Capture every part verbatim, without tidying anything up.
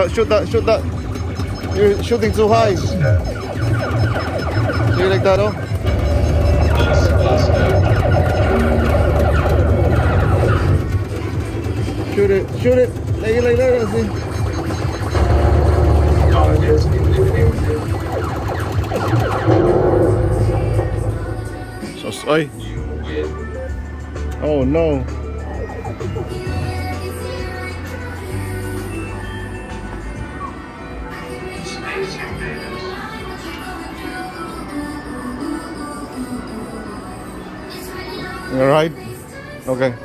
that, shoot that, shoot that. You're shooting too high. See like that, oh? Shoot it, shoot it. Like it like that, see? So, oi. Oh no. All right. Okay.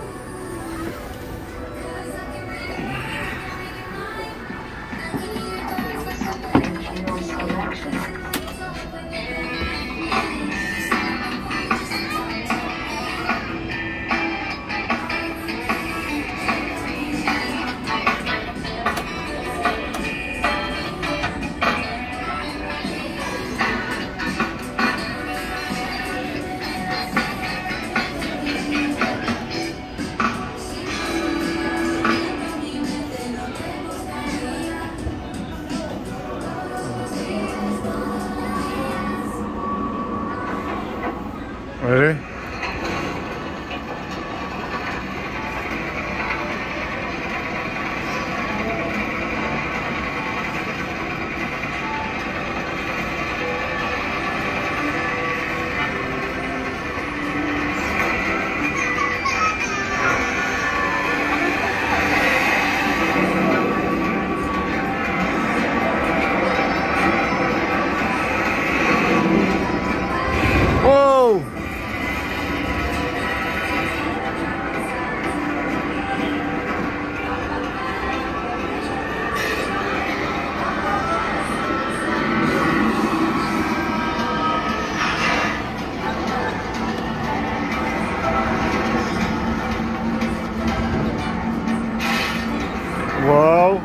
Ready? Wow.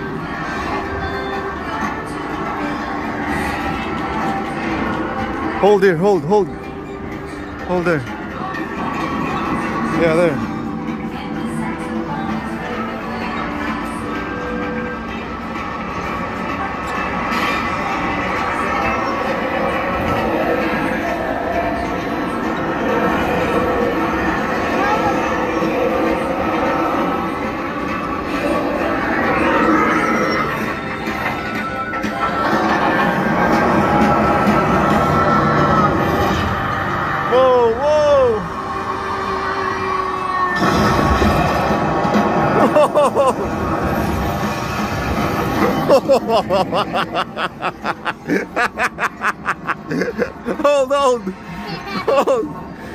Hold there, hold, hold. Hold there. Yeah, there. Hold on. Hold.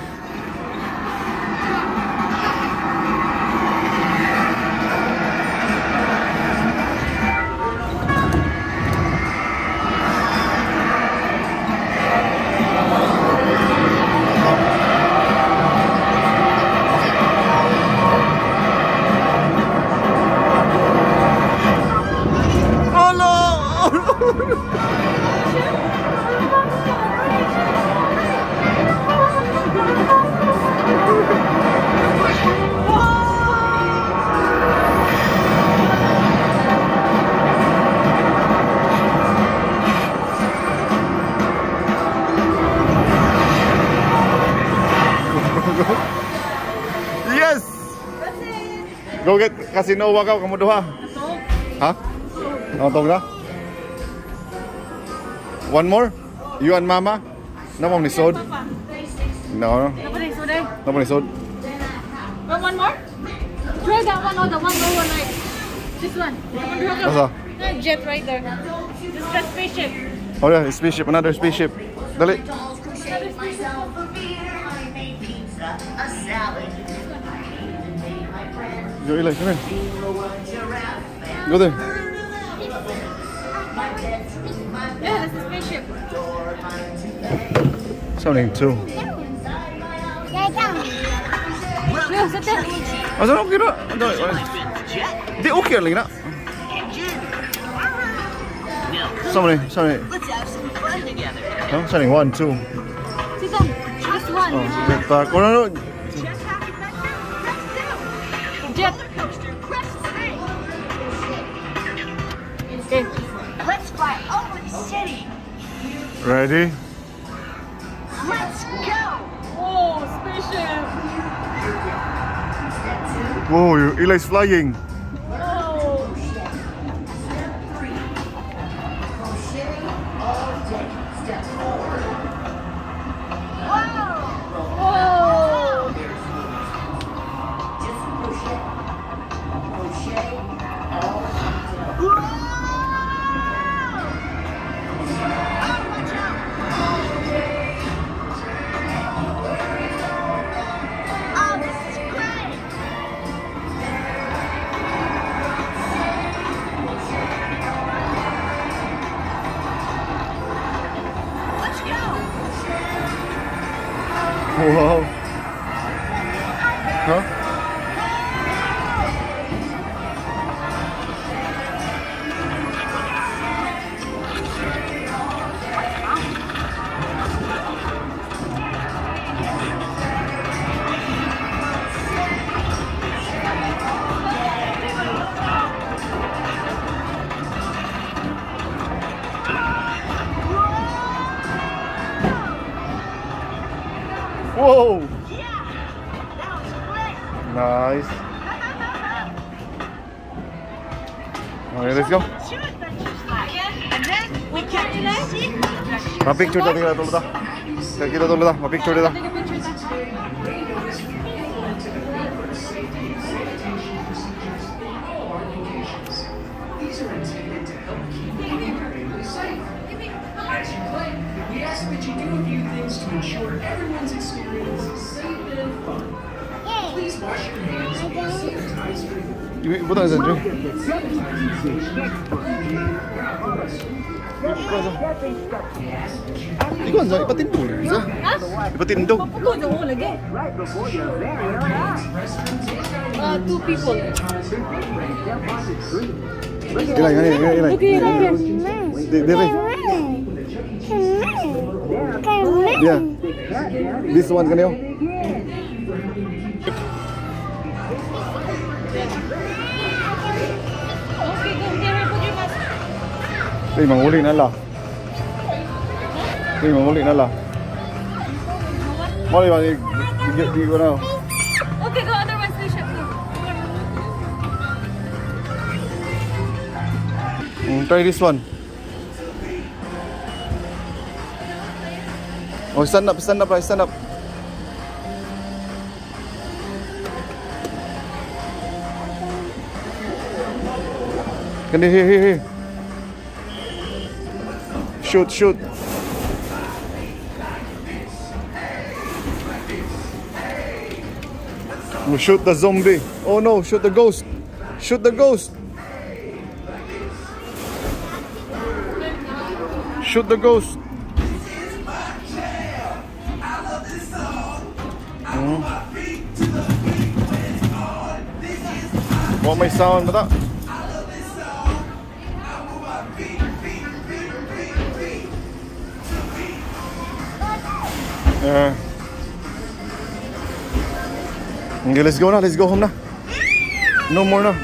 Yes. Go get casino workout kamu doa. Hah? Nonton na? One more? You and Mama? No more nisod? No. No more nisod eh? No more nisod. One more? Try that one or the one lower like this one. What's that? That jet right there. This is a spaceship. Oh yeah, spaceship, another spaceship. Dali. Go Eli, come here. Go there. Yeah, this is a spaceship. Something too. Yeah, sit there. Asa na okay na? Di okay lang na. Somebody, somebody. Huh? Something one, two. Sit down. Just one. Oh, get back. Oh no no. Jet. Okay. Let's fly over the city. Ready? Let's go. Oh, spaceship. Whoa, Eli's flying. Oh. Oh. Oh, this is great. Let's go. Wow. Huh? Whoa! Yeah, that was great. Nice. Okay, let's go. Two adventures left. And then we can do the secret adventure. Ma-picture na kita tulad ah. Kita tulad ah. Ma-picture nila. Take a picture of that. These are intended to help keep the community safe. As you play, we ask that you do a few things to ensure everyone's experience is safe and fun. Please wash your hands and sanitize frequently. Ibu ibu tak sendiri. Ikaw ang ipatindo. Isa. Ipatindo. Pukul je oh lagi. Uh, two people. Ilay, ilay, ilay, ilay. Okay, okay. Di- Dire. Yeah. This one kanyo. Okay, go there. Put your mask. Di manghuli na la. Di manghuli na la. Mo di ba di di di ko na. Okay, go other one spaceship. Mm, try this one. Oh, stand up, stand up, right, stand up. Can you here, here, here? Shoot, shoot. Oh, shoot the zombie. Oh no, shoot the ghost. Shoot the ghost. Shoot the ghost. Hmm. What may sound ba ta? Yeah. Okay, let's go na. Let's go home na. No more na.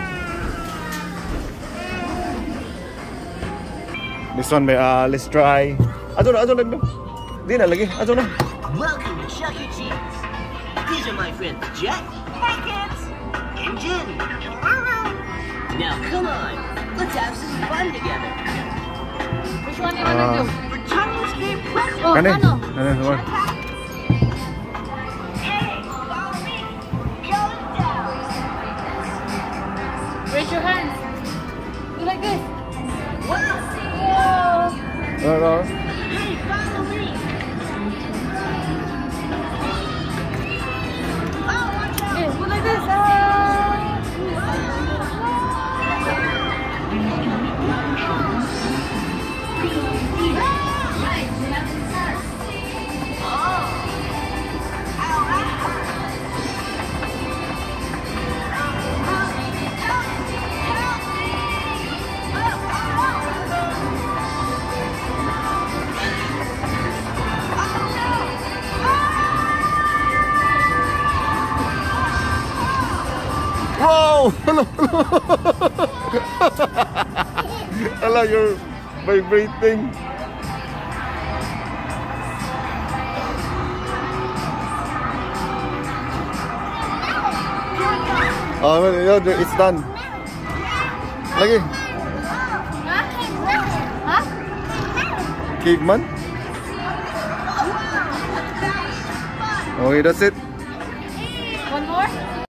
This one may uh, let's try. Ato na, ato na. Di na lagi. Ato na. Welcome to Chuck E. Cheese. These are my friends Jack. Hey kids. And Jen. Now come on. Let's have some fun together. Which one you wanna do? For Chinese game present. Oh, Kani? ano? Kani, come on. Hey, follow me. Countdown. Raise your hands. Do like this. Wow. Whoa. Uh, uh. Hey, follow me. Oh, watch out. Okay, do like this. Ah. Whoa! Ala, you're vibrating. Oh, well, it's done. Lagi. Huh? Caveman? Okay, that's it. One more?